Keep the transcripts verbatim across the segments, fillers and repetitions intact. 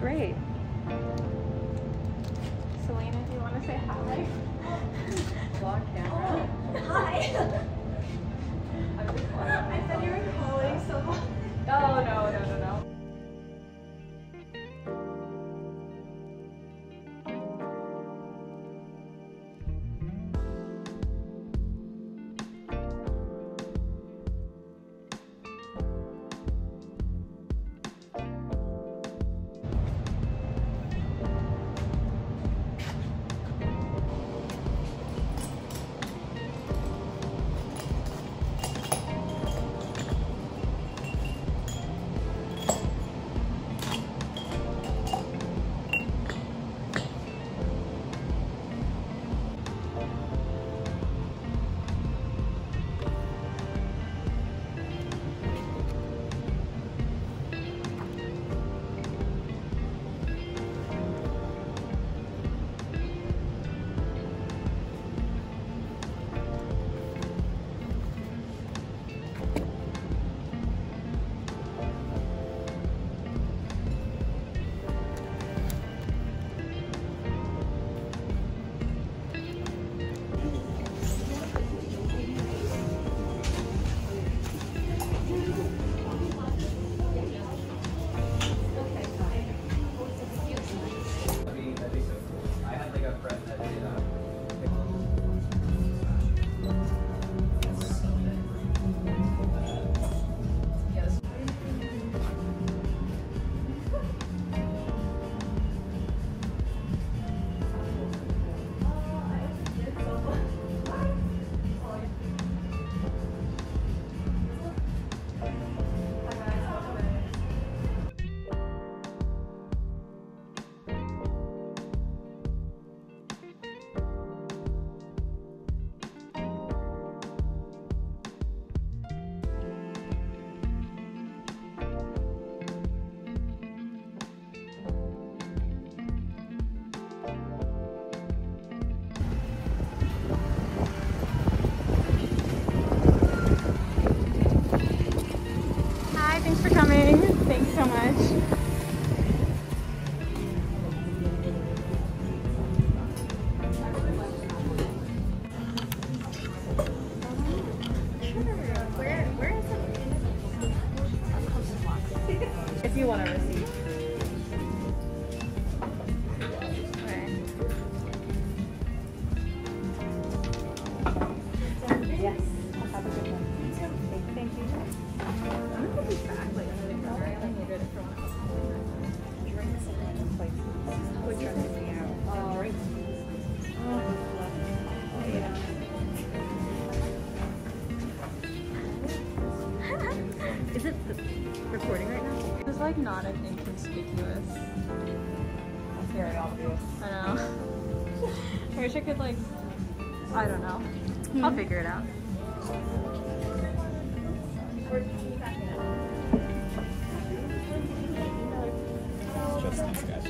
great. Selena, do you want to say hi? Vlog camera. Hi. I thought you were calling someone. Oh, no, no, no, no. Thanks for coming. Thanks so much. Where, where is it? If you want to receive. Okay. Yes. Have a good one. Thank you. Is it recording right now? It's like not an inconspicuous. That's very obvious. I know. I wish I could like, I don't know. Mm-hmm. I'll figure it out. Just these guys.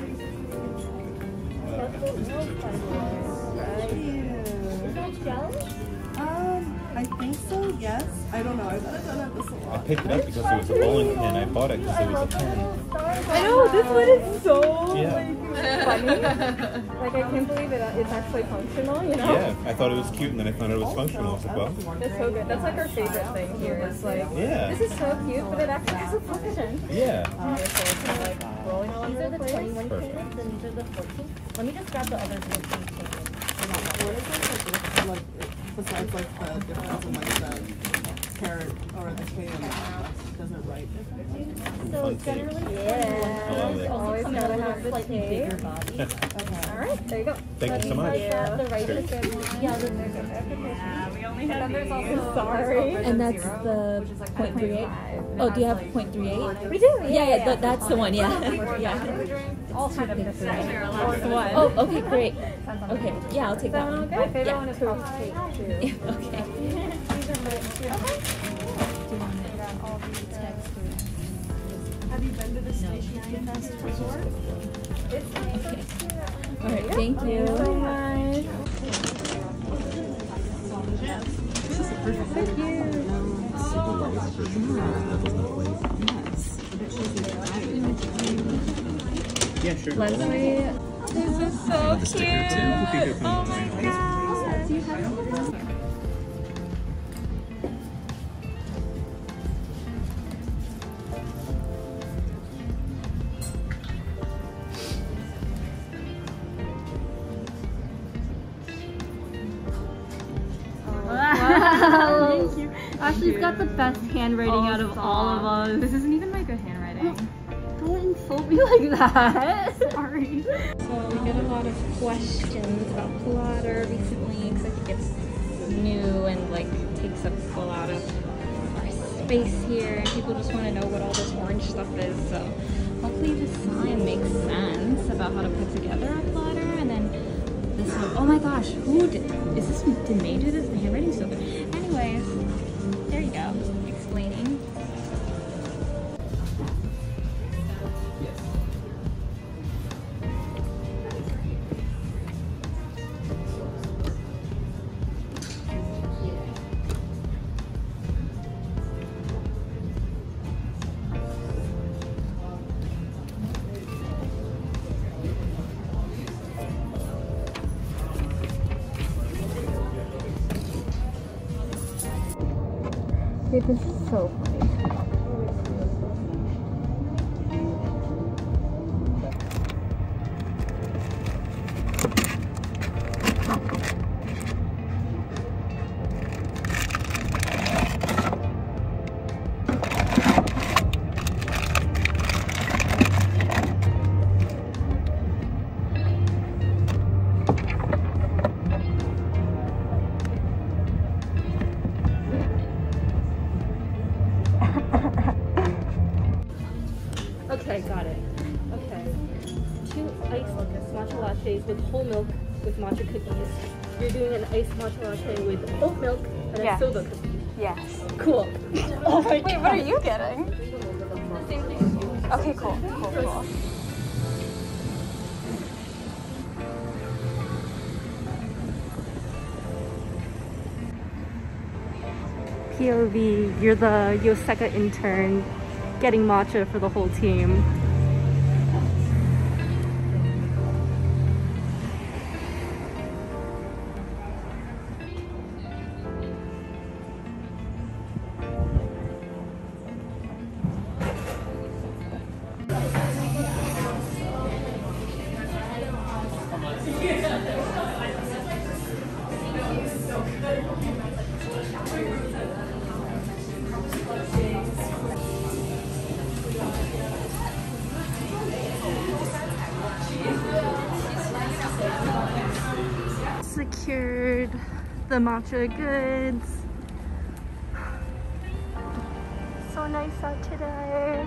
Is that gel? Um, I think so, yes. I don't know. I've done it this a lot. I picked it up because it was a bowling pin. I bought it because it was a pen. I know, this one is so Yeah. like funny. Like I can't believe it. It's actually functional, you know? Yeah, I thought it was cute and then I found out it was functional. I was like, well, It's so good. That's like our favorite thing here. Is like, yeah. this is so cute, but it actually has a function. Yeah. Uh, so it's kind of like rolling all These over are the the place. twenty-one Perfect. payments and these are the fourteen. Let me just grab the other fourteen payments. What is it? Like, besides like the difference in like the carrot or the K and the does it write differently? So Fun generally, tape. yeah. I love it. Always Come in gotta a little have the slightly tape. bigger body. Okay. All right, there you go. Thank you so much. Like that, the right Sure. is good. Yeah, the We only have and then there's also sorry. And that's the point three eight. Oh, do you have point three eight? We do. Yeah, yeah, th- that's the one. Yeah, yeah. All kind of this one. Oh, okay, great. Okay, yeah, I'll take that one. My favorite Yeah. one is Coke Cake too. Yeah, okay. Have you been to the Stationery Fest before? Okay. All right, thank you. So much. Yes. Yeah, sure. Leslie. This is so The sticker cute. too. Oh my god. Do you have one? Wow. Ashley's got the best handwriting Oh, out of stop. all of us. This isn't even my good handwriting. Don't insult me like that. Sorry. So we get a lot of questions about Flutter recently because I think it's new and like takes up a lot of our space here, and people just want to know what all this orange stuff is. So hopefully this sign makes sense about how to put together a Flutter, and then this one. Oh my gosh, who did? Is this? Did May do this? My handwriting's so good. Anyways, there you go. Explaining. Dude, this is so funny. Okay, got it. Okay. Two iced matcha lattes with whole milk with matcha cookies. You're doing an iced matcha latte with oat milk and a Yes. soba cookie. Yes. Cool. Oh my Wait, god. what are you getting? Same thing. Okay, cool. Cool, cool. P O V, you're the Yoseka intern getting matcha for the whole team. Secured the matcha goods. So nice out today.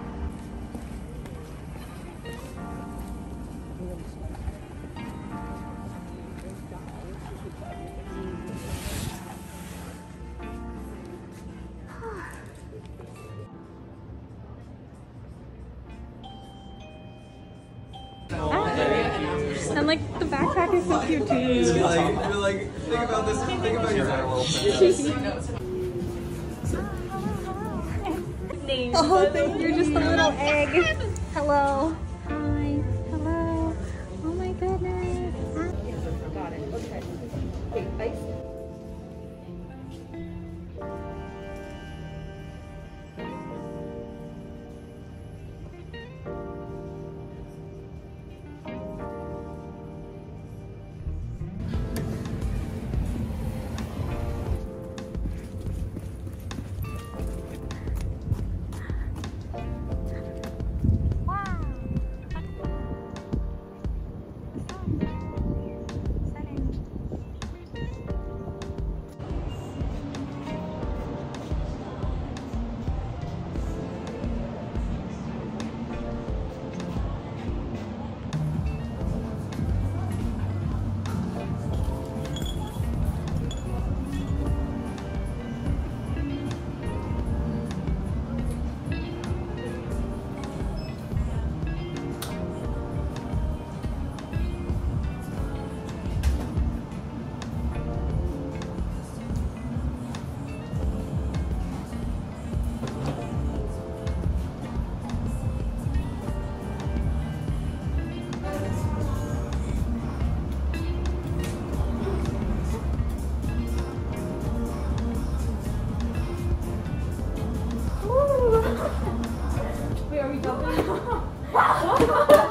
And like the backpack is so cute too. You're like, you're like, think about this, think about your Oh, thank you. You're just a little egg. Hello. Hi. Hello. Oh my goodness. Got it. Okay. Wait, ice. we jumping?